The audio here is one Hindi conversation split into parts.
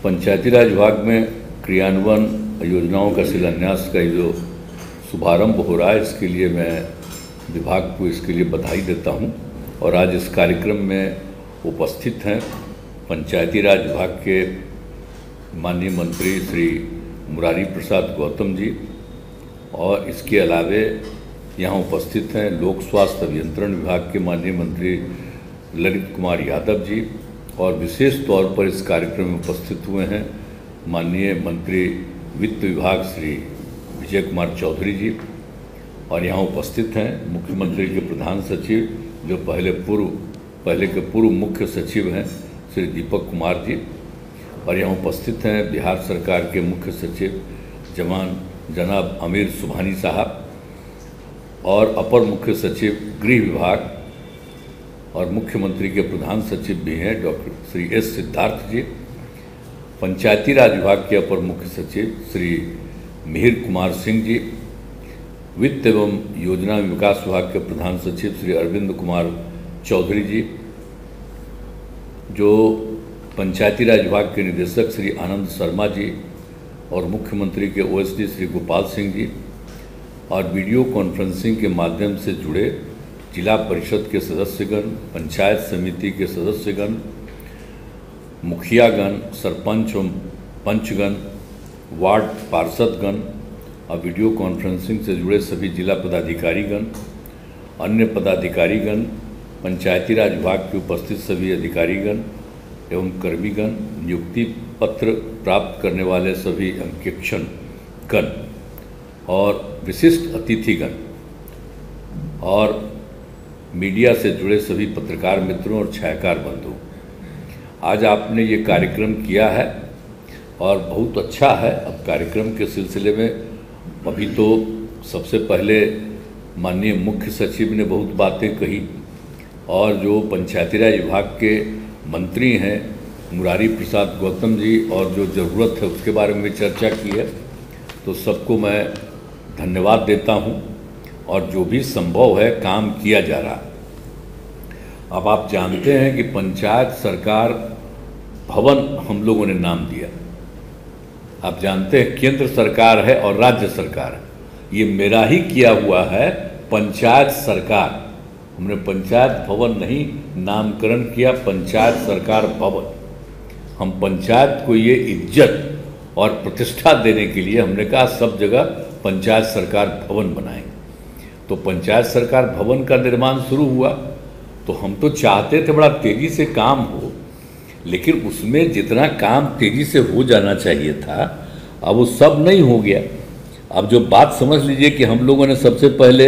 पंचायती राज विभाग में क्रियान्वयन योजनाओं का शिलान्यास का जो शुभारंभ हो रहा है, इसके लिए मैं विभाग को इसके लिए बधाई देता हूं। और आज इस कार्यक्रम में उपस्थित हैं पंचायती राज विभाग के माननीय मंत्री श्री मुरारी प्रसाद गौतम जी, और इसके अलावे यहाँ उपस्थित हैं लोक स्वास्थ्य अभियंत्रण विभाग के माननीय मंत्री ललित कुमार यादव जी, और विशेष तौर पर इस कार्यक्रम में उपस्थित हुए हैं माननीय मंत्री वित्त विभाग श्री विजय कुमार चौधरी जी, और यहाँ उपस्थित हैं मुख्यमंत्री के प्रधान सचिव जो पहले के पूर्व मुख्य सचिव हैं श्री दीपक कुमार जी, और यहाँ उपस्थित हैं बिहार सरकार के मुख्य सचिव जनाब अमीर सुबहानी साहब, और अपर मुख्य सचिव गृह विभाग और मुख्यमंत्री के प्रधान सचिव भी हैं डॉक्टर श्री एस सिद्धार्थ जी, पंचायती राज विभाग के अपर मुख्य सचिव श्री मिहिर कुमार सिंह जी, वित्त एवं योजना विकास विभाग के प्रधान सचिव श्री अरविंद कुमार चौधरी जी, जो पंचायती राज विभाग के निदेशक श्री आनंद शर्मा जी, और मुख्यमंत्री के ओएसडी श्री गोपाल सिंह जी, और वीडियो कॉन्फ्रेंसिंग के माध्यम से जुड़े जिला परिषद के सदस्यगण, पंचायत समिति के सदस्यगण, मुखियागण, सरपंच और पंचगण, वार्ड पार्षदगण, और वीडियो कॉन्फ्रेंसिंग से जुड़े सभी जिला पदाधिकारीगण, अन्य पदाधिकारीगण, पंचायती राज विभाग के उपस्थित सभी अधिकारीगण एवं कर्मीगण, नियुक्ति पत्र प्राप्त करने वाले सभी अंकेक्षणगण और विशिष्ट अतिथिगण, और मीडिया से जुड़े सभी पत्रकार मित्रों और छायाकार बंधुओं, आज आपने ये कार्यक्रम किया है और बहुत अच्छा है। अब कार्यक्रम के सिलसिले में अभी तो सबसे पहले माननीय मुख्य सचिव ने बहुत बातें कही, और जो पंचायती राज विभाग के मंत्री हैं मुरारी प्रसाद गौतम जी, और जो ज़रूरत है उसके बारे में भी चर्चा की है, तो सबको मैं धन्यवाद देता हूँ। और जो भी संभव है काम किया जा रहा है। अब आप जानते हैं कि पंचायत सरकार भवन हम लोगों ने नाम दिया। आप जानते हैं केंद्र सरकार है और राज्य सरकार है, ये मेरा ही किया हुआ है पंचायत सरकार। हमने पंचायत भवन नहीं नामकरण किया, पंचायत सरकार भवन। हम पंचायत को ये इज्जत और प्रतिष्ठा देने के लिए हमने कहा सब जगह पंचायत सरकार भवन बनाएंगे। तो पंचायत सरकार भवन का निर्माण शुरू हुआ, तो हम तो चाहते थे बड़ा तेज़ी से काम हो, लेकिन उसमें जितना काम तेज़ी से हो जाना चाहिए था अब वो सब नहीं हो गया। अब जो बात समझ लीजिए कि हम लोगों ने सबसे पहले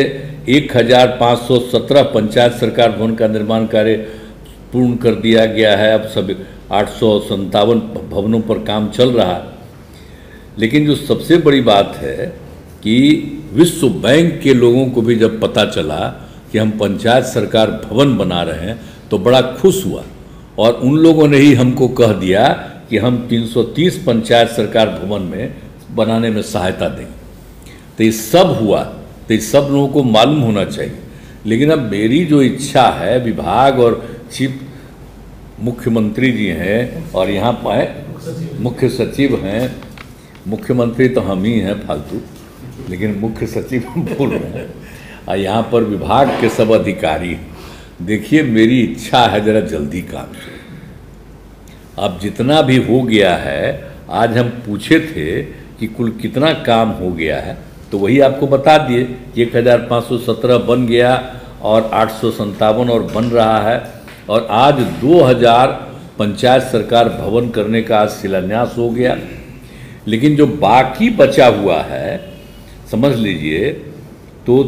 1517 पंचायत सरकार भवन का निर्माण कार्य पूर्ण कर दिया गया है। अब सब 857 भवनों पर काम चल रहा है। लेकिन जो सबसे बड़ी बात है कि विश्व बैंक के लोगों को भी जब पता चला कि हम पंचायत सरकार भवन बना रहे हैं तो बड़ा खुश हुआ, और उन लोगों ने ही हमको कह दिया कि हम 330 पंचायत सरकार भवन में बनाने में सहायता देंगे। तो ये सब हुआ, तो ये सब लोगों को मालूम होना चाहिए। लेकिन अब मेरी जो इच्छा है, विभाग और चीफ मुख्यमंत्री जी हैं और यहाँ पर मुख्य सचिव हैं, मुख्यमंत्री तो हम ही हैं फालतू, लेकिन मुख्य सचिव हम बोल रहे हैं, और यहाँ पर विभाग के सब अधिकारी। देखिए मेरी इच्छा है जरा जल्दी काम से। अब जितना भी हो गया है, आज हम पूछे थे कि कुल कितना काम हो गया है, तो वही आपको बता दिए कि 1517 बन गया और 857 और बन रहा है, और आज 2000 पंचायत सरकार भवन करने का आज शिलान्यास हो गया। लेकिन जो बाकी बचा हुआ है समझ लीजिए तो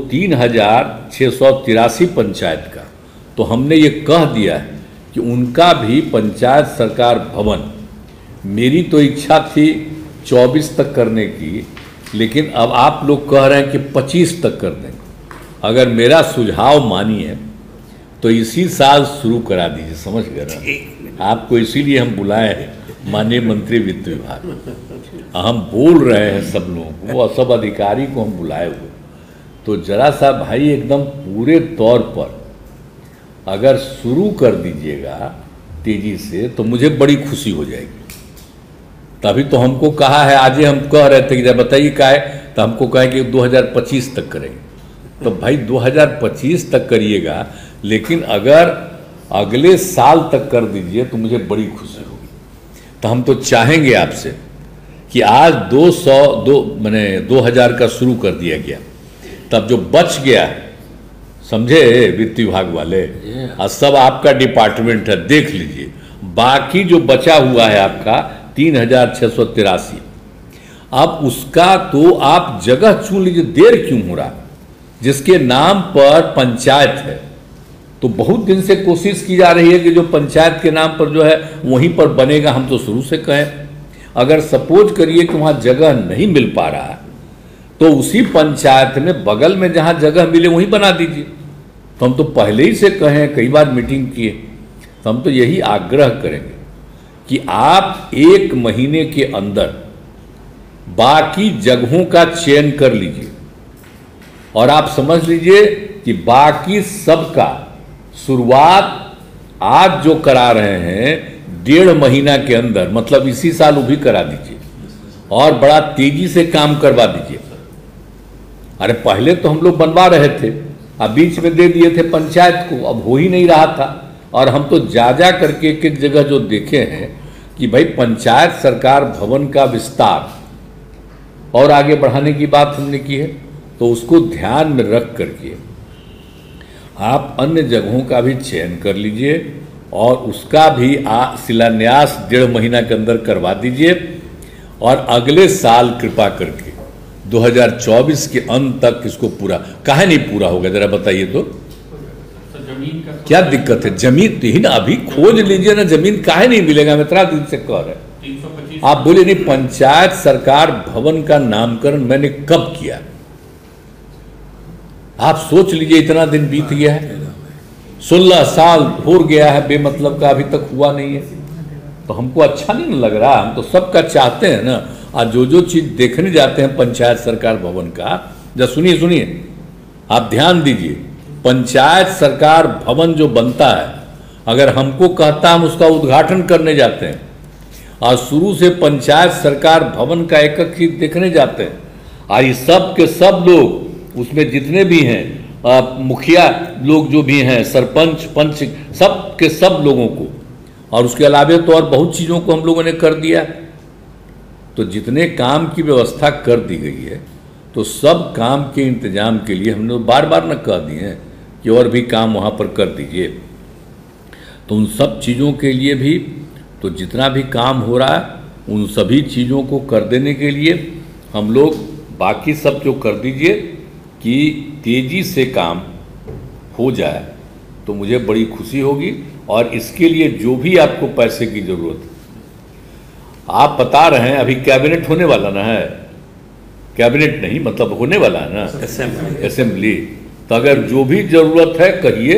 3683 पंचायत का, तो हमने ये कह दिया है कि उनका भी पंचायत सरकार भवन, मेरी तो इच्छा थी 24 तक करने की, लेकिन अब आप लोग कह रहे हैं कि 25 तक कर देंगे। अगर मेरा सुझाव मानिए तो इसी साल शुरू करा दीजिए, समझ गए ना? आपको इसीलिए हम बुलाए हैं माननीय मंत्री वित्त विभाग। हम बोल रहे हैं सब लोगों को, वो सब अधिकारी को हम बुलाए हुए, तो जरा सा भाई एकदम पूरे तौर पर अगर शुरू कर दीजिएगा तेजी से तो मुझे बड़ी खुशी हो जाएगी। तभी तो हमको कहा है, आज ही हम कह रहे थे कि जब बताइए क्या है, तो हमको कहे कि 2025 तक करेंगे। तो भाई 2025 तक करिएगा, लेकिन अगर अगले साल तक कर दीजिए तो मुझे बड़ी खुशी होगी। तो हम तो चाहेंगे आपसे कि आज 2000 का शुरू कर दिया गया, तब जो बच गया, समझे वित्त विभाग वाले, और सब आपका डिपार्टमेंट है, देख लीजिए बाकी जो बचा हुआ है आपका 3683, अब उसका तो आप जगह चुन लीजिए। देर क्यों हो रहा? जिसके नाम पर पंचायत है, तो बहुत दिन से कोशिश की जा रही है कि जो पंचायत के नाम पर जो है वहीं पर बनेगा। हम तो शुरू से कहें, अगर सपोज करिए कि वहाँ जगह नहीं मिल पा रहा है, तो उसी पंचायत में बगल में जहाँ जगह मिले वहीं बना दीजिए। तो हम तो पहले ही से कहें, कई बार मीटिंग किए, तो हम तो यही आग्रह करेंगे कि आप 1 महीने के अंदर बाकी जगहों का चयन कर लीजिए, और आप समझ लीजिए कि बाकी सबका शुरुआत आज जो करा रहे हैं 1.5 महीना के अंदर, मतलब इसी साल वो भी करा दीजिए, और बड़ा तेजी से काम करवा दीजिए। अरे पहले तो हम लोग बनवा रहे थे, अब बीच में दे दिए थे पंचायत को, अब हो ही नहीं रहा था। और हम तो जा करके एक एक जगह जो देखे हैं कि भाई पंचायत सरकार भवन का विस्तार और आगे बढ़ाने की बात हमने की है, तो उसको ध्यान में रख करके आप अन्य जगहों का भी चयन कर लीजिए, और उसका भी शिलान्यास 1.5 महीना के अंदर करवा दीजिए, और अगले साल कृपा करके 2024 के अंत तक इसको पूरा। काहे नहीं पूरा होगा जरा बताइए तो? जमीन का क्या दिक्कत है? जमीन ही ना, अभी खोज लीजिए ना, जमीन काहे नहीं मिलेगा? मैं इतना दिन से कह रहे, 325 आप बोले नहीं। पंचायत सरकार भवन का नामकरण मैंने कब किया? आप सोच लीजिए, इतना दिन बीत गया है, 16 साल हो गया है बेमतलब का, अभी तक हुआ नहीं है। तो हमको अच्छा नहीं लग रहा। हम तो सबका चाहते हैं ना, और जो चीज़ देखने जाते हैं पंचायत सरकार भवन का, जब सुनिए आप ध्यान दीजिए, पंचायत सरकार भवन जो बनता है, अगर हमको कहता हम उसका उद्घाटन करने जाते हैं, और शुरू से पंचायत सरकार भवन का एक चीज देखने जाते हैं, और ये सब के सब लोग उसमें जितने भी हैं, मुखिया लोग जो भी हैं, सरपंच पंच, सब के सब लोगों को, और उसके अलावा तो और बहुत चीज़ों को हम लोगों ने कर दिया। तो जितने काम की व्यवस्था कर दी गई है, तो सब काम के इंतजाम के लिए हमने बार बार न कह दिए हैं कि और भी काम वहाँ पर कर दीजिए। तो उन सब चीज़ों के लिए भी, तो जितना भी काम हो रहा है उन सभी चीज़ों को कर देने के लिए हम लोग बाकी सब जो कर दीजिए कि तेज़ी से काम हो जाए, तो मुझे बड़ी खुशी होगी। और इसके लिए जो भी आपको पैसे की ज़रूरत है, आप बता रहे हैं अभी कैबिनेट होने वाला ना है, कैबिनेट नहीं मतलब होने वाला है ना, असेंबली। तो अगर जो भी ज़रूरत है कहिए,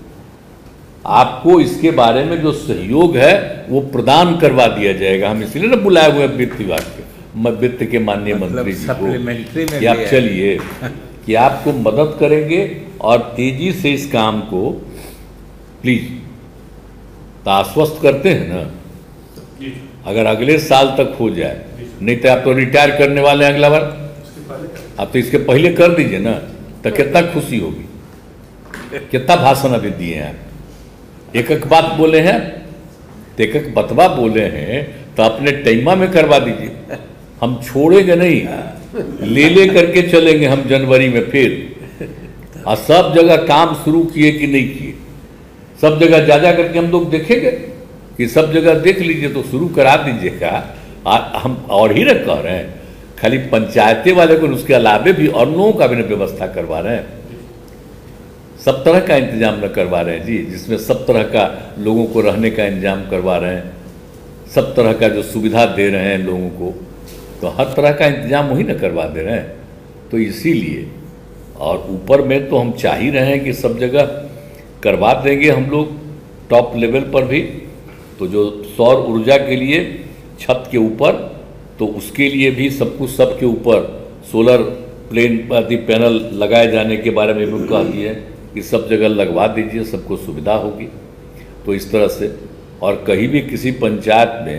आपको इसके बारे में जो सहयोग है वो प्रदान करवा दिया जाएगा। हम इसलिए ना बुलाए हुए वित्त विभाग के, वित्त के माननीय मंत्री जी को, कि आप चलिए कि आपको मदद करेंगे और तेजी से इस काम को प्लीज तो आश्वस्त करते हैं ना, अगर अगले साल तक हो जाए। नहीं तो आप तो रिटायर करने वाले हैं अगला बार, आप तो इसके पहले कर दीजिए ना, तो कितना खुशी होगी। कितना भाषण अभी दिए हैं आप, एक एक बात बोले हैं, तो एक एक बतवा बोले हैं, तो अपने टाइमा में करवा दीजिए। हम छोड़ेंगे नहीं, ले करके चलेंगे हम जनवरी में फिर। और सब जगह काम शुरू किए कि नहीं किए, सब जगह जा करके हम लोग देखेंगे कि सब जगह देख लीजिए, तो शुरू करा दीजिएगा। हम और ही न कह रहे हैं खाली पंचायतें वाले को, उसके अलावे भी और लोगों का भी न व्यवस्था करवा रहे हैं, सब तरह का इंतजाम न करवा रहे हैं जी, जिसमें सब तरह का लोगों को रहने का इंतजाम करवा रहे हैं, सब तरह का जो सुविधा दे रहे हैं लोगों को, तो हर तरह का इंतजाम वही न करवा दे रहे हैं। तो इसीलिए, और ऊपर में तो हम चाह ही रहे हैं कि सब जगह करवा देंगे हम लोग, टॉप लेवल पर भी। तो जो सौर ऊर्जा के लिए छत के ऊपर, तो उसके लिए भी सब कुछ सबके ऊपर सोलर पैनल लगाए जाने के बारे में भी कह दिए कि सब जगह लगवा दीजिए, सबको सुविधा होगी। तो इस तरह से, और कहीं भी किसी पंचायत में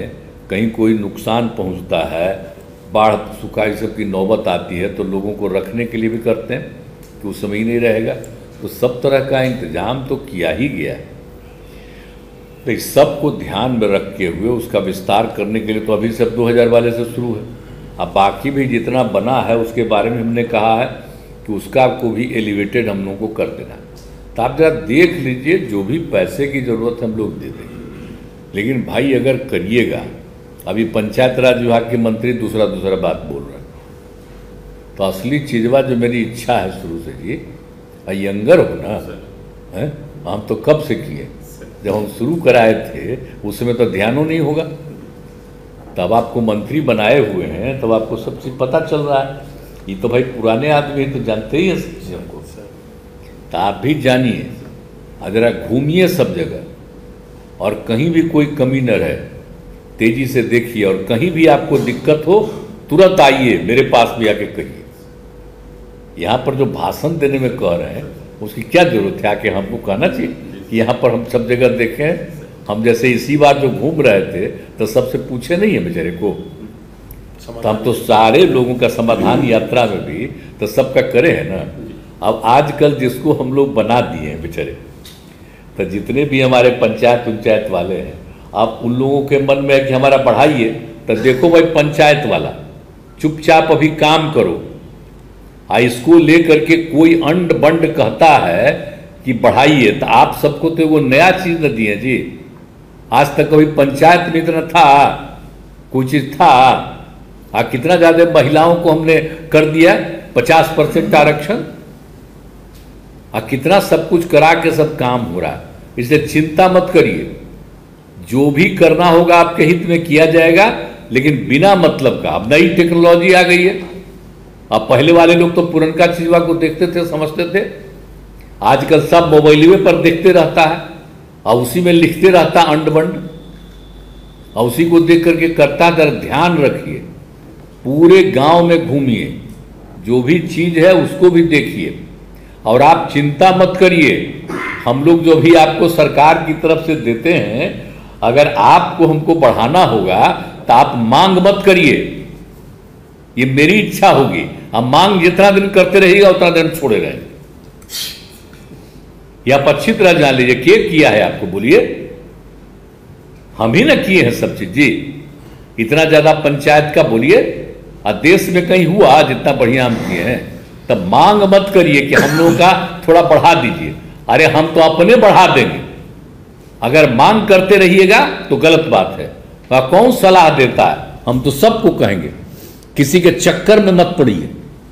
कहीं कोई नुकसान पहुंचता है, बाढ़ सुखाई सब की नौबत आती है, तो लोगों को रखने के लिए भी करते हैं कि उस समय ही नहीं रहेगा। तो सब तरह का इंतजाम तो किया ही गया है। तो इस सब को ध्यान में रखते हुए उसका विस्तार करने के लिए तो अभी सब 2000 वाले से शुरू है। अब बाकी भी जितना बना है उसके बारे में हमने कहा है कि उसका को भी एलिवेटेड हम लोगों को कर देना। तो आप जरा देख लीजिए, जो भी पैसे की ज़रूरत हम लोग दे देंगे, लेकिन भाई अगर करिएगा। अभी पंचायत राज विभाग के मंत्री दूसरा बात बोल रहे हैं। तो असली चीज़वा जो मेरी इच्छा है शुरू से जी, यंगर हो ना है, हम तो कब से किए, जब हम शुरू कराए थे उसमें तो ध्यानों नहीं होगा। तब आपको मंत्री बनाए हुए हैं, तब आपको सब चीज़ पता चल रहा है। ये तो भाई पुराने आदमी तो जानते ही हैं सब चीज़ हमको। तो आप भी जानिए, ज़रा घूमिए सब जगह, और कहीं भी कोई कमी न रहे, तेजी से देखिए, और कहीं भी आपको दिक्कत हो तुरंत आइए, मेरे पास भी आके कहिए। यहाँ पर जो भाषण देने में कह रहे हैं उसकी क्या जरूरत है, आके हमको कहना चाहिए कि यहाँ पर हम सब जगह देखें। हम जैसे इसी बार जो घूम रहे थे तो सबसे पूछे नहीं है बेचारे को, तो हम तो सारे लोगों का समाधान यात्रा में भी तो सबका करे है ना। अब आजकल जिसको हम लोग बना दिए हैं बेचारे, तो जितने भी हमारे पंचायत वाले हैं, आप उन लोगों के मन में है कि हमारा बढ़ाइए, तो देखो भाई पंचायत वाला चुपचाप अभी काम करो। इसको लेकर के कोई अंड बंड कहता है कि बढ़ाइए, तो आप सबको तो वो नया चीज़ न दिए जी। आज तक कभी पंचायत में इतना था, कोई चीज़ था? कितना ज़्यादा महिलाओं को हमने कर दिया 50% आरक्षण, कितना सब कुछ करा के सब काम हो रहा है। इसलिए चिंता मत करिए, जो भी करना होगा आपके हित में किया जाएगा, लेकिन बिना मतलब का। अब नई टेक्नोलॉजी आ गई है। अब पहले वाले लोग तो पुरनका चीज़वा को देखते थे, समझते थे। आजकल सब मोबाइल पर देखते रहता है, और उसी में लिखते रहता अंड बंड, और उसी को देख करके करता है। ध्यान रखिए, पूरे गांव में घूमिए, जो भी चीज़ है उसको भी देखिए, और आप चिंता मत करिए। हम लोग जो भी आपको सरकार की तरफ से देते हैं, अगर आपको हमको बढ़ाना होगा तो आप मांग मत करिए, ये मेरी इच्छा होगी। अब मांग जितना दिन करते रहिएगा उतना दिन छोड़े रहेंगे। या आप अच्छी तरह जान लीजिए, क्या किया है आपको, बोलिए। हम ही ना किए हैं सब चीज जी, इतना ज्यादा पंचायत का बोलिए। और देश में कहीं हुआ जितना बढ़िया हम किए हैं? तब मांग मत करिए कि हम लोगों का थोड़ा बढ़ा दीजिए। अरे हम तो अपने बढ़ा देंगे। अगर मांग करते रहिएगा तो गलत बात है। कौन सलाह देता है? हम तो सबको कहेंगे, किसी के चक्कर में मत पड़िए,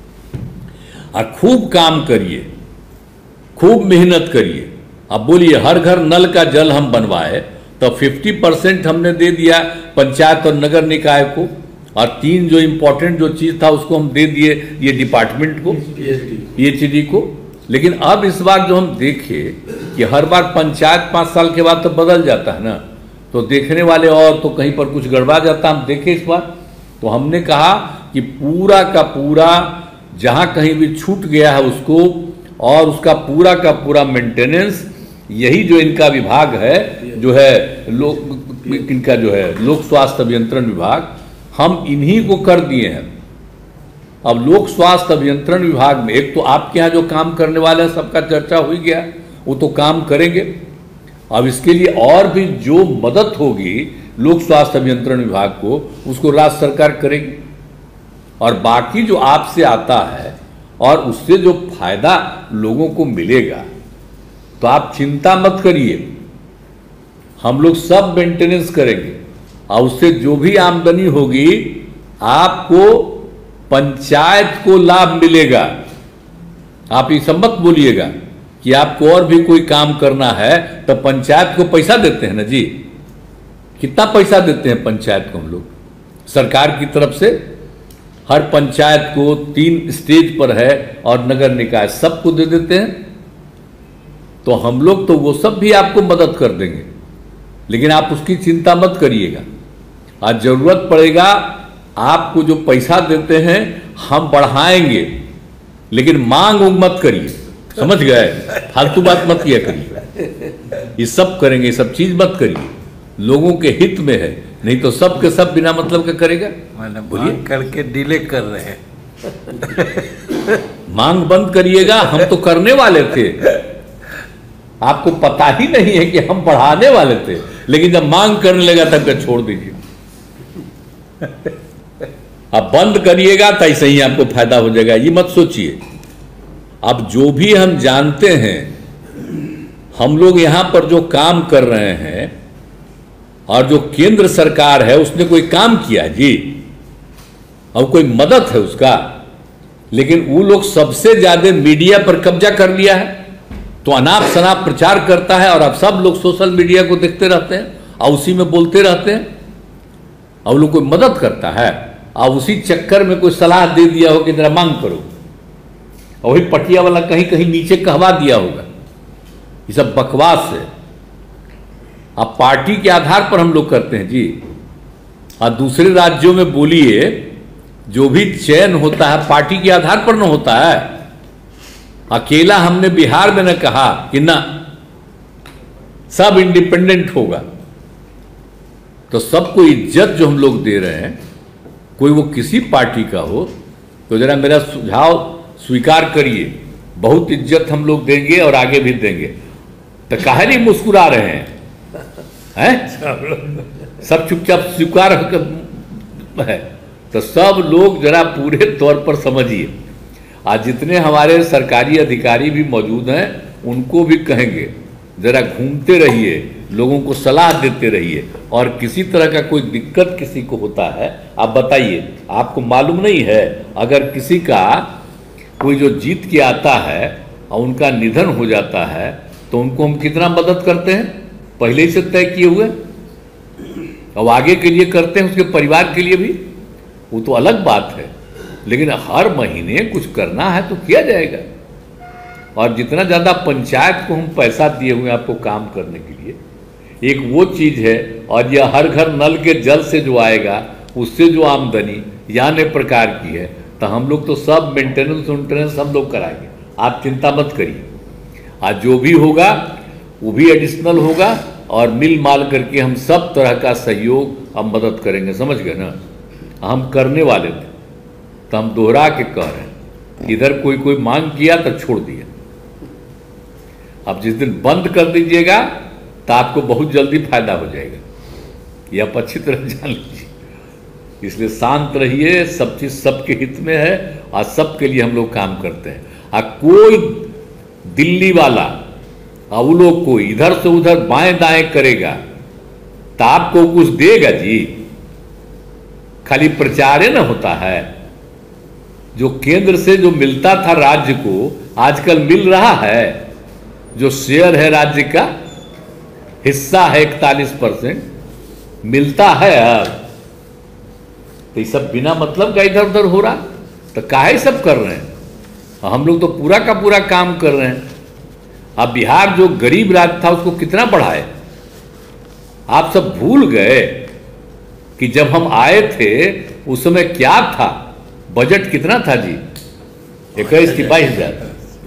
और खूब काम करिए, खूब मेहनत करिए। अब बोलिए, हर घर नल का जल हम बनवाए तो 50% हमने दे दिया पंचायत और नगर निकाय को, और 3 जो इम्पोर्टेंट जो चीज़ था उसको हम दे दिए ये डिपार्टमेंट को, PHD को। लेकिन अब इस बार जो हम देखे कि हर बार पंचायत 5 साल के बाद तो बदल जाता है ना, तो देखने वाले और तो कहीं पर कुछ गड़बड़ा जाता। हम देखे इस बार, तो हमने कहा कि पूरा का पूरा जहाँ कहीं भी छूट गया है उसको, और उसका पूरा का पूरा मेंटेनेंस यही जो इनका विभाग है, जो है इनका जो है लोक स्वास्थ्य अभियंत्रण विभाग, हम इन्हीं को कर दिए हैं। अब लोक स्वास्थ्य अभियंत्रण विभाग में एक तो आपके यहाँ जो काम करने वाले हैं सबका चर्चा हो गया, वो तो काम करेंगे। अब इसके लिए और भी जो मदद होगी लोक स्वास्थ्य अभियंत्रण विभाग को, उसको राज्य सरकार करेगी। और बाकी जो आपसे आता है और उससे जो फायदा लोगों को मिलेगा, तो आप चिंता मत करिए, हम लोग सब मेंटेनेंस करेंगे। और उससे जो भी आमदनी होगी आपको पंचायत को लाभ मिलेगा। आप ये सब मत बोलिएगा कि आपको और भी कोई काम करना है तो पंचायत को पैसा देते हैं ना जी। कितना पैसा देते हैं पंचायत को हम लोग सरकार की तरफ से? हर पंचायत को 3 स्टेज पर है, और नगर निकाय सबको दे देते हैं। तो हम लोग तो वो सब भी आपको मदद कर देंगे, लेकिन आप उसकी चिंता मत करिएगा। आज जरूरत पड़ेगा आपको जो पैसा देते हैं हम बढ़ाएंगे, लेकिन मांग मत करिए, समझ गए? फालतू बात मत किया करिए। ये सब करेंगे, ये सब चीज मत करिए, लोगों के हित में है, नहीं तो सब के सब बिना मतलब का करेगा। मैंने बोलिए। मांग करके डिले कर रहे हैं। मांग बंद करिएगा, हम तो करने वाले थे, आपको पता ही नहीं है कि हम बढ़ाने वाले थे, लेकिन जब मांग करने लगा तब क्या छोड़ दीजिए। अब बंद करिएगा तो ऐसे ही आपको फायदा हो जाएगा, ये मत सोचिए। अब जो भी हम जानते हैं, हम लोग यहां पर जो काम कर रहे हैं और जो केंद्र सरकार है उसने कोई काम किया जी, अब कोई मदद है उसका, लेकिन वो लोग सबसे ज्यादा मीडिया पर कब्जा कर लिया है, तो अनाप शनाप प्रचार करता है और अब सब लोग सोशल मीडिया को देखते रहते हैं और उसी में बोलते रहते हैं। और लोग कोई मदद करता है और उसी चक्कर में कोई सलाह दे दिया हो कि जरा मांग करो, और वही पटिया वाला कहीं कहीं नीचे कहवा दिया होगा। ये सब बकवास है। अब पार्टी के आधार पर हम लोग करते हैं जी। और दूसरे राज्यों में बोलिए, जो भी चयन होता है पार्टी के आधार पर न होता है। अकेला हमने बिहार में न कहा कि ना सब इंडिपेंडेंट होगा, तो सबको इज्जत जो हम लोग दे रहे हैं, कोई वो किसी पार्टी का हो, तो जरा मेरा सुझाव स्वीकार करिए। बहुत इज्जत हम लोग देंगे और आगे भी देंगे। तो काहे नहीं मुस्कुरा रहे हैं? सब चुपचाप स्वीकार है। तो सब लोग जरा पूरे तौर पर समझिए। आज जितने हमारे सरकारी अधिकारी भी मौजूद हैं, उनको भी कहेंगे जरा घूमते रहिए, लोगों को सलाह देते रहिए, और किसी तरह का कोई दिक्कत किसी को होता है आप बताइए। आपको मालूम नहीं है, अगर किसी का कोई जो जीत के आता है और उनका निधन हो जाता है, तो उनको हम कितना मदद करते हैं, पहले ही से तय किए हुए, और आगे के लिए करते हैं, उसके परिवार के लिए भी, वो तो अलग बात है। लेकिन हर महीने कुछ करना है तो किया जाएगा। और जितना ज़्यादा पंचायत को हम पैसा दिए हुए हैं आपको काम करने के लिए, एक वो चीज़ है, और यह हर घर नल के जल से जो आएगा उससे जो आमदनी या अन्य प्रकार की है, तो हम लोग तो सब मेंटेनेंस हम लोग कराएंगे, आप चिंता मत करिए। आज जो भी होगा वो भी एडिशनल होगा, और मिल माल करके हम सब तरह का सहयोग और मदद करेंगे। समझ गए ना? हम करने वाले थे, तो हम दोहरा के कह रहे हैं। इधर कोई मांग किया तो छोड़ दिया। अब जिस दिन बंद कर दीजिएगा तो आपको बहुत जल्दी फायदा हो जाएगा, ये आप अच्छी तरह जान लीजिए। इसलिए शांत रहिए, सब चीज सबके हित में है और सबके लिए हम लोग काम करते हैं। और कोई दिल्ली वाला और वो लोग को इधर से उधर बाएं दाएं करेगा तो आपको कुछ देगा जी? खाली प्रचार ही ना होता है। जो केंद्र से जो मिलता था राज्य को, आजकल मिल रहा है। जो शेयर है राज्य का, हिस्सा है 41%, मिलता है। अब तो ये सब बिना मतलब का इधर उधर हो रहा, तो काहे सब कर रहे हैं? हम लोग तो पूरा का पूरा काम कर रहे हैं। अब बिहार जो गरीब राज्य था उसको कितना बढ़ाए? आप सब भूल गए कि जब हम आए थे उस समय क्या था? बजट कितना था जी? 21 की 22,000,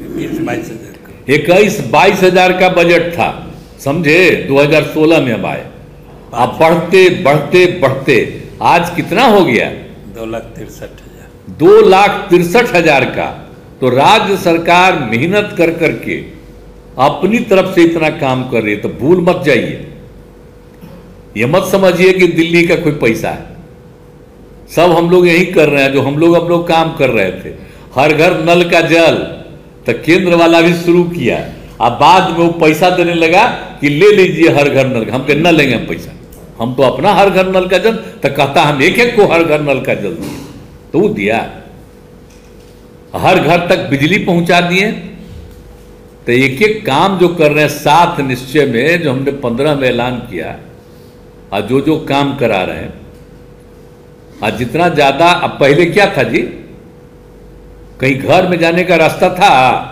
21-22,000 का बजट था, समझे? 2016 में हम आए। अब बढ़ते बढ़ते बढ़ते आज कितना हो गया? 2,63,000। 2,63,000 का। तो राज्य सरकार मेहनत कर करके अपनी तरफ से इतना काम कर रही है। तो भूल मत जाइए, ये मत समझिए कि दिल्ली का कोई पैसा है। सब हम लोग यही कर रहे हैं जो हम लोग काम कर रहे थे। हर घर नल का जल तो केंद्र वाला भी शुरू किया। अब बाद में वो पैसा देने लगा कि ले लीजिए हर घर नल का। हम कह न लेंगे हम पैसा, हम तो अपना हर घर नल का जल। तो कहता हम एक को हर घर नल का जल दिए, तो वो दिया। हर घर तक बिजली पहुंचा दिए। तो एक एक काम जो कर रहे हैं 7 निश्चय में, जो हमने 15 में ऐलान किया, और जो काम करा रहे हैं, और जितना ज्यादा। अब पहले क्या था जी? कहीं घर में जाने का रास्ता था?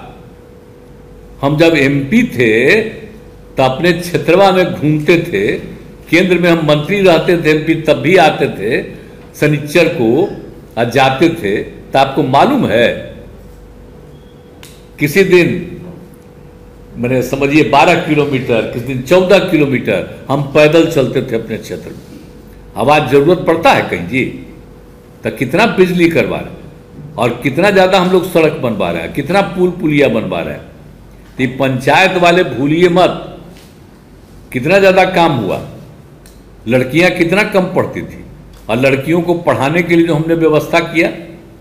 हम जब एमपी थे तो अपने क्षेत्रवा में घूमते थे। केंद्र में हम मंत्री रहते थे, एमपी तब भी आते थे शनिचर को और जाते थे। तो आपको मालूम है किसी दिन मैंने समझिए 12 किलोमीटर, किस दिन 14 किलोमीटर हम पैदल चलते थे अपने क्षेत्र में। अब आज जरूरत पड़ता है कहीं जी, तो कितना बिजली करवा रहे हैं और कितना ज़्यादा हम लोग सड़क बनवा रहे हैं, कितना पुल पुलिया बनवा रहे हैं। तो पंचायत वाले भूलिए मत, कितना ज़्यादा काम हुआ। लड़कियां कितना कम पढ़ती थी और लड़कियों को पढ़ाने के लिए जो हमने व्यवस्था किया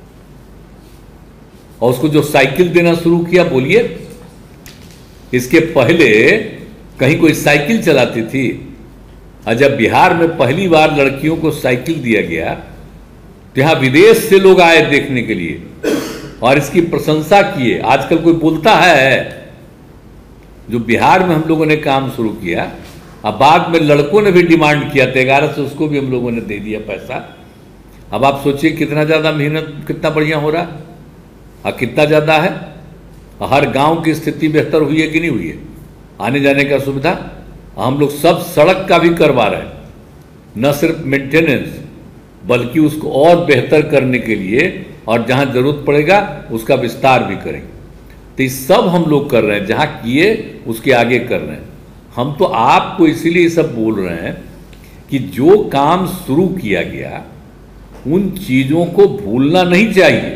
और उसको जो साइकिल देना शुरू किया, बोलिए इसके पहले कहीं कोई साइकिल चलाती थी? और जब बिहार में पहली बार लड़कियों को साइकिल दिया गया तो यहाँ विदेश से लोग आए देखने के लिए और इसकी प्रशंसा किए। आजकल कोई बोलता है? जो बिहार में हम लोगों ने काम शुरू किया, अब बाद में लड़कों ने भी डिमांड किया, 11 से उसको भी हम लोगों ने दे दिया पैसा। अब आप सोचिए कितना ज़्यादा मेहनत, कितना बढ़िया हो रहा है और कितना ज़्यादा है। हर गांव की स्थिति बेहतर हुई है कि नहीं हुई है? आने जाने का सुविधा हम लोग सब सड़क का भी करवा रहे हैं, न सिर्फ मेंटेनेंस बल्कि उसको और बेहतर करने के लिए और जहां जरूरत पड़ेगा उसका विस्तार भी करेंगे। तो ये सब हम लोग कर रहे हैं, जहां किए उसके आगे कर रहे हैं। हम तो आपको इसीलिए सब बोल रहे हैं कि जो काम शुरू किया गया उन चीजों को भूलना नहीं चाहिए।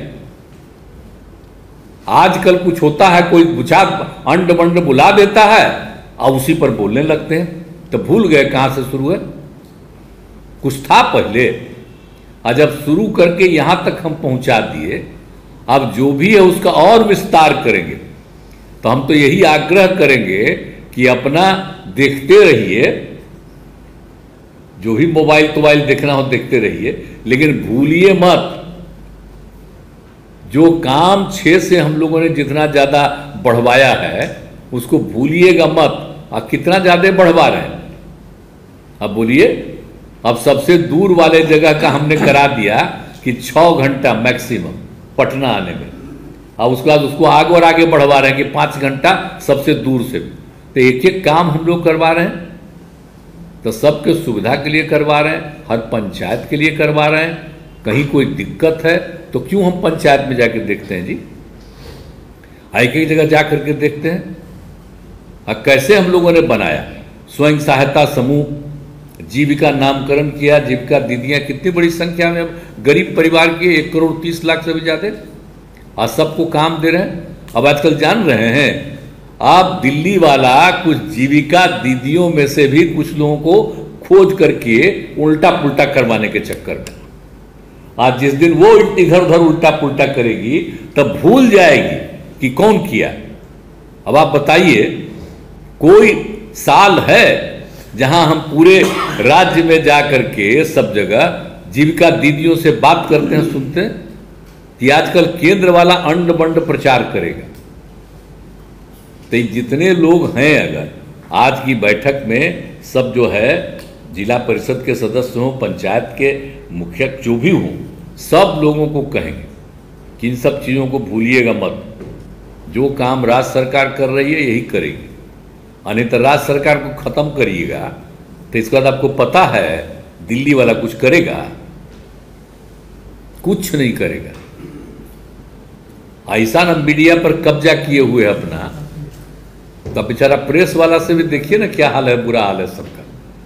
आजकल कुछ होता है, कोई बुझा अंड बंड बुला देता है और उसी पर बोलने लगते हैं, तो भूल गए कहां से शुरू है। कुछ था पहले, और जब शुरू करके यहां तक हम पहुंचा दिए, अब जो भी है उसका और विस्तार करेंगे। तो हम तो यही आग्रह करेंगे कि अपना देखते रहिए, जो भी मोबाइल देखना हो देखते रहिए, लेकिन भूलिए मत जो काम 6 से हम लोगों ने जितना ज़्यादा बढ़वाया है उसको भूलिएगा मत। अब कितना ज़्यादा बढ़वा रहे हैं? अब बोलिए, अब सबसे दूर वाले जगह का हमने करा दिया कि 6 घंटा मैक्सिमम पटना आने में, अब उसके बाद उसको आगे और आगे बढ़वा रहे हैं कि 5 घंटा सबसे दूर से भी। तो एक एक काम हम लोग करवा रहे हैं, तो सबके सुविधा के लिए करवा रहे हैं, हर पंचायत के लिए करवा रहे हैं। कहीं कोई दिक्कत है तो क्यों हम पंचायत में जाकर देखते हैं जी? एक एक जगह जा करके देखते हैं। और कैसे हम लोगों ने बनाया स्वयं सहायता समूह, जीविका नामकरण किया, जीविका दीदियां कितनी बड़ी संख्या में अब गरीब परिवार के 1 करोड़ 30 लाख से भी ज्यादा, और सबको काम दे रहे हैं। अब आजकल जान रहे हैं आप, दिल्ली वाला कुछ जीविका दीदियों में से भी कुछ लोगों को खोज करके उल्टा पुल्टा करवाने के चक्कर में, आज जिस दिन वो इधर उधर उल्टा पुल्टा करेगी तब भूल जाएगी कि कौन किया। अब आप बताइए, कोई साल है जहां हम पूरे राज्य में जा करके सब जगह जीविका दीदियों से बात करते हैं, सुनते हैं कि आजकल केंद्र वाला अंड बंड प्रचार करेगा। तो जितने लोग हैं, अगर आज की बैठक में सब जो है जिला परिषद के सदस्य हों, पंचायत के मुखिया जो भी हों, सब लोगों को कहेंगे कि इन सब चीज़ों को भूलिएगा मत। जो काम राज्य सरकार कर रही है यही करेगी, नहीं तो राज्य सरकार को ख़त्म करिएगा तो इसके बाद आपको पता है दिल्ली वाला कुछ करेगा? कुछ नहीं करेगा। ऐसा ना मीडिया पर कब्जा किए हुए अपना, तो बेचारा प्रेस वाला से भी देखिए ना क्या हाल है, बुरा हाल है सबका।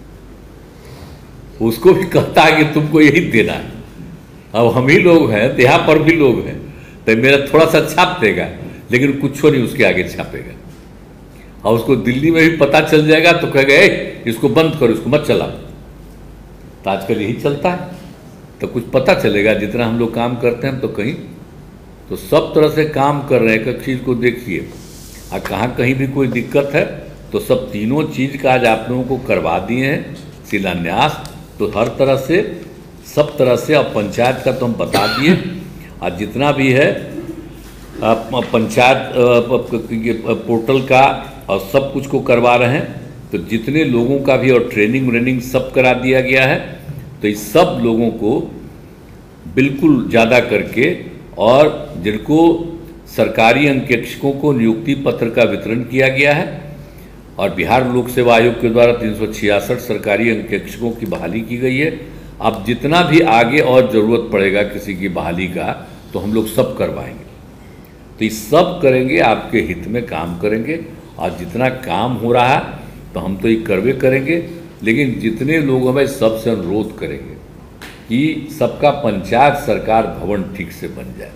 उसको भी कहता है कि तुमको यही देना है। अब हम ही लोग हैं तो यहाँ पर भी लोग हैं, तो मेरा थोड़ा सा छाप देगा लेकिन कुछ नहीं उसके आगे छापेगा। और उसको दिल्ली में भी पता चल जाएगा तो कहेगा इसको बंद करो, इसको मत चलाओ। तो आजकल यही चलता है। तो कुछ पता चलेगा जितना हम लोग काम करते हैं, तो कहीं तो सब तरह से काम कर रहे हैं। एक चीज़ को देखिए, और कहाँ कहीं भी कोई दिक्कत है तो सब तीनों चीज़ का आज आप लोगों को करवा दिए हैं शिलान्यास। तो हर तरह से सब तरह से अब पंचायत का तो हम बता दिए, और जितना भी है पंचायत पोर्टल का और सब कुछ को करवा रहे हैं। तो जितने लोगों का भी और ट्रेनिंग व्रेनिंग सब करा दिया गया है। तो इस सब लोगों को बिल्कुल ज़्यादा करके, और जिनको सरकारी अंकेक्षकों को नियुक्ति पत्र का वितरण किया गया है, और बिहार लोक सेवा आयोग के द्वारा 366 सरकारी अंकेक्षकों की बहाली की गई है। अब जितना भी आगे और ज़रूरत पड़ेगा किसी की बहाली का, तो हम लोग सब करवाएंगे। तो ये सब करेंगे, आपके हित में काम करेंगे। और जितना काम हो रहा है तो हम तो ये करवे करेंगे, लेकिन जितने लोग हमें सबसे अनुरोध करेंगे कि सबका पंचायत सरकार भवन ठीक से बन जाए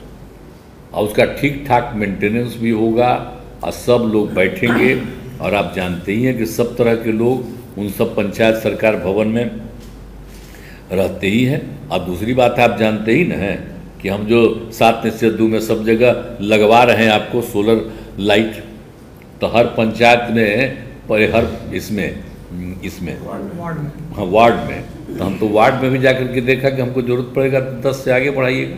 और उसका ठीक ठाक मेंटेनेंस भी होगा और सब लोग बैठेंगे। और आप जानते ही हैं कि सब तरह के लोग उन सब पंचायत सरकार भवन में रहते ही हैं। और दूसरी बात आप जानते ही ना हैं कि हम जो 7 निश्चित 2 में सब जगह लगवा रहे हैं आपको सोलर लाइट, तो हर पंचायत में पर हर इसमें हाँ वार्ड में, तो हम तो वार्ड में भी जाकर के देखा कि हमको ज़रूरत पड़ेगा तो 10 से आगे बढ़ाइएगा,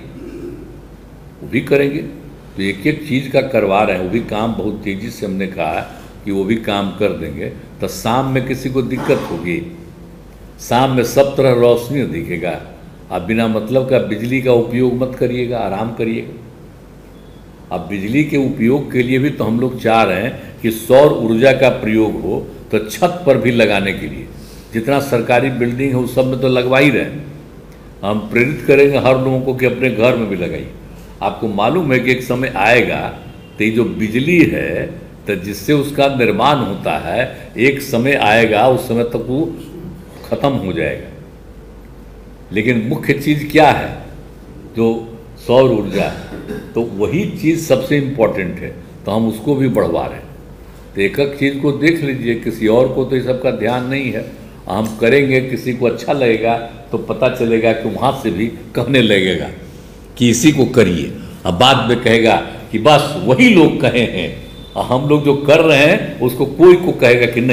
वो भी करेंगे। तो एक एक चीज़ का करवा रहे हैं, वो भी काम बहुत तेज़ी से हमने कहा कि वो भी काम कर देंगे। तो शाम में किसी को दिक्कत होगी, शाम में सब तरह रोशनी दिखेगा। आप बिना मतलब का बिजली का उपयोग मत करिएगा, आराम करिएगा। अब बिजली के उपयोग के लिए भी तो हम लोग चाह रहे हैं कि सौर ऊर्जा का प्रयोग हो, तो छत पर भी लगाने के लिए जितना सरकारी बिल्डिंग है उस सब में तो लगवा ही रहे हैं। हम प्रेरित करेंगे हर लोगों को कि अपने घर में भी लगाइए। आपको मालूम है कि एक समय आएगा तो ये जो बिजली है तो जिससे उसका निर्माण होता है, एक समय आएगा उस समय तक वो खत्म हो जाएगा। लेकिन मुख्य चीज़ क्या है, जो सौर ऊर्जा, तो वही चीज़ सबसे इम्पोर्टेंट है, तो हम उसको भी बढ़वा रहे हैं। तो एक एक चीज़ को देख लीजिए, किसी और को तो ये सब का ध्यान नहीं है। हम करेंगे, किसी को अच्छा लगेगा तो पता चलेगा कि वहाँ से भी कहने लगेगा कि इसी को करिए। अब बाद में कहेगा कि बस वही लोग कहे हैं, और हम लोग जो कर रहे हैं उसको कोई को कहेगा कि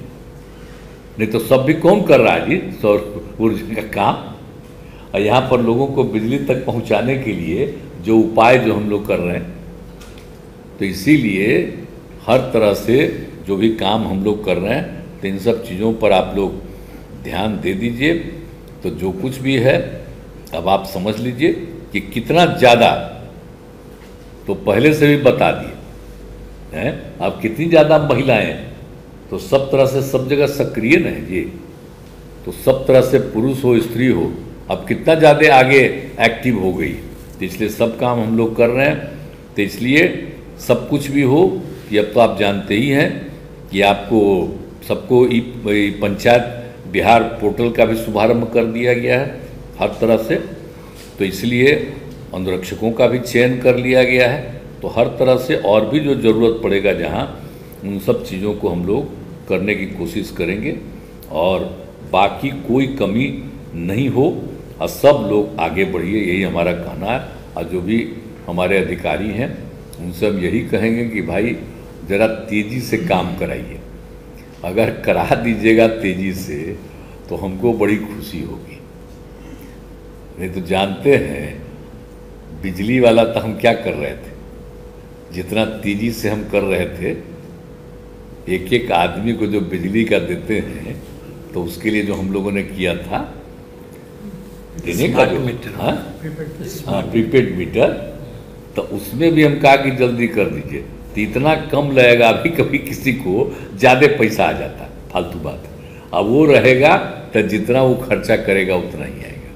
नहीं तो सब भी कौन कर रहा है जी सौर ऊर्जा का काम। और यहाँ पर लोगों को बिजली तक पहुँचाने के लिए जो उपाय जो हम लोग कर रहे हैं, तो इसीलिए हर तरह से जो भी काम हम लोग कर रहे हैं, तो इन सब चीज़ों पर आप लोग ध्यान दे दीजिए। तो जो कुछ भी है अब आप समझ लीजिए कि कितना ज़्यादा, तो पहले से भी बता दिए हैं, अब कितनी ज़्यादा महिलाएं हैं, तो सब तरह से सब जगह सक्रिय न है जी। तो सब तरह से पुरुष हो स्त्री हो, अब कितना ज़्यादा आगे एक्टिव हो गई। तो इसलिए सब काम हम लोग कर रहे हैं। तो इसलिए सब कुछ भी हो कि अब तो आप जानते ही हैं कि आपको सबको पंचायत बिहार पोर्टल का भी शुभारंभ कर दिया गया है हर तरह से। तो इसलिए अनुरक्षकों का भी चयन कर लिया गया है। तो हर तरह से और भी जो ज़रूरत पड़ेगा जहाँ, उन सब चीज़ों को हम लोग करने की कोशिश करेंगे और बाकी कोई कमी नहीं हो और सब लोग आगे बढ़िए, यही हमारा कहना है। और जो भी हमारे अधिकारी हैं उनसे हम यही कहेंगे कि भाई ज़रा तेज़ी से काम कराइए। अगर करा दीजिएगा तेज़ी से तो हमको बड़ी खुशी होगी। नहीं तो जानते हैं बिजली वाला तो हम क्या कर रहे थे, जितना तेज़ी से हम कर रहे थे, एक एक आदमी को जो बिजली का देते हैं, तो उसके लिए जो हम लोगों ने किया था देने का जो प्रीपेड मीटर, तो उसमें भी हम कहा कि जल्दी कर दीजिए। तो इतना कम लगेगा, अभी कभी किसी को ज़्यादा पैसा आ जाता, फालतू बात। अब वो रहेगा तो जितना वो खर्चा करेगा उतना ही आएगा।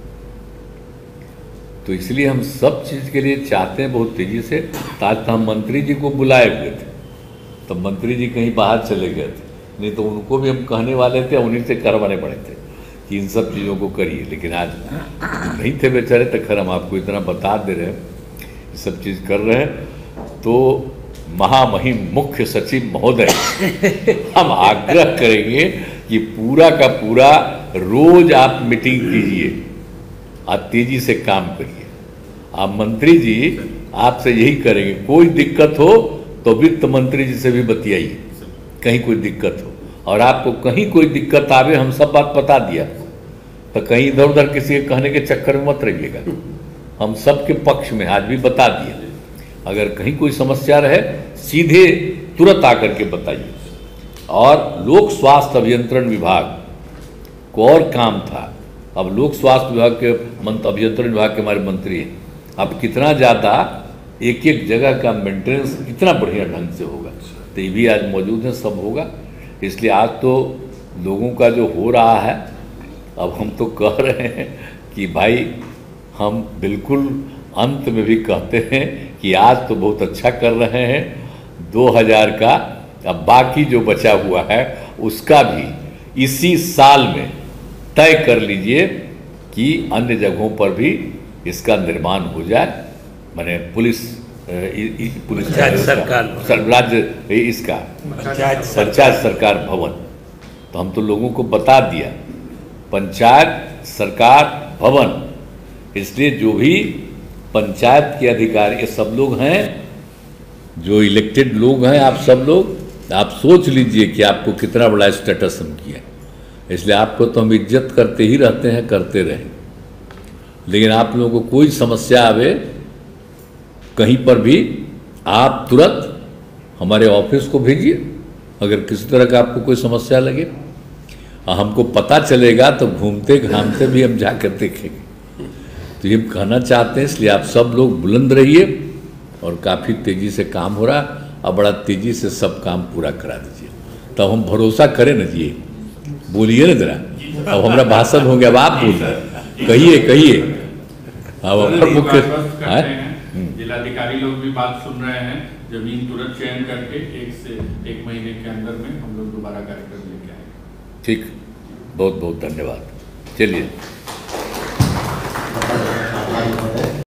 तो इसलिए हम सब चीज़ के लिए चाहते हैं बहुत तेज़ी से। आज तो हम मंत्री जी को बुलाए हुए थे, तो मंत्री जी कहीं बाहर चले गए थे, नहीं तो उनको भी हम कहने वाले थे, उन्हीं से करवाने पड़े थे कि इन सब चीज़ों को करिए। लेकिन आज नहीं थे बेचारे, तो खैर हम आपको इतना बता दे रहे हैं, ये सब चीज़ कर रहे हैं। तो महामहिम मुख्य सचिव महोदय, हम आग्रह करेंगे कि पूरा का पूरा रोज आप मीटिंग कीजिए, आप तेजी से काम करिए। आप मंत्री जी आपसे यही करेंगे, कोई दिक्कत हो तो वित्त मंत्री जी से भी बतियाइए, कहीं कोई दिक्कत हो। और आपको कहीं कोई दिक्कत आवे, हम सब बात बता दिया, तो कहीं इधर उधर किसी के कहने के चक्कर में मत रहिएगा। हम सबके पक्ष में आज भी बता दिए, अगर कहीं कोई समस्या रहे सीधे तुरंत आकर के बताइए। और लोक स्वास्थ्य अभियंत्रण विभाग को और काम था, अब लोक स्वास्थ्य विभाग के अभियंत्रण विभाग के हमारे मंत्री हैं। अब कितना ज़्यादा एक एक जगह का मेंटेनेंस कितना बढ़िया ढंग से होगा, तो ये भी आज मौजूद है, सब होगा। इसलिए आज तो लोगों का जो हो रहा है, अब हम तो कह रहे हैं कि भाई हम बिल्कुल अंत में भी कहते हैं कि आज तो बहुत अच्छा कर रहे हैं। 2000 का, अब बाकी जो बचा हुआ है उसका भी इसी साल में तय कर लीजिए कि अन्य जगहों पर भी इसका निर्माण हो जाए। माने पुलिस पंचायत सरकार राज्य इसका पंचायत पंचायत सरकार भवन, तो हम तो लोगों को बता दिया पंचायत सरकार भवन। इसलिए जो भी पंचायत के अधिकारी ये सब लोग हैं, जो इलेक्टेड लोग हैं, आप सब लोग आप सोच लीजिए कि आपको कितना बड़ा स्टेटस हम किया। इसलिए आपको तो हम इज्जत करते ही रहते हैं, करते रहें, लेकिन आप लोगों को कोई समस्या आवे कहीं पर भी आप तुरंत हमारे ऑफिस को भेजिए। अगर किसी तरह का आपको कोई समस्या लगे, हमको पता चलेगा तो घूमते घामते भी हम जाकर देखेंगे। तो ये कहना चाहते हैं, इसलिए आप सब लोग बुलंद रहिए और काफ़ी तेज़ी से काम हो रहा, अब बड़ा तेज़ी से सब काम पूरा करा दीजिए, तब हम भरोसा करें न जी। बोलिए ना जरा, अब हमारा भाषण हो गया, अब आप बोल रहे, कहिए। अब अपर मुख्य जिलाधिकारी लोग भी बात सुन रहे हैं, जमीन तुरंत चयन करके 1 महीने के अंदर में हम लोग दोबारा कार्यक्रम लेके आएंगे। ठीक, बहुत बहुत धन्यवाद। चलिए।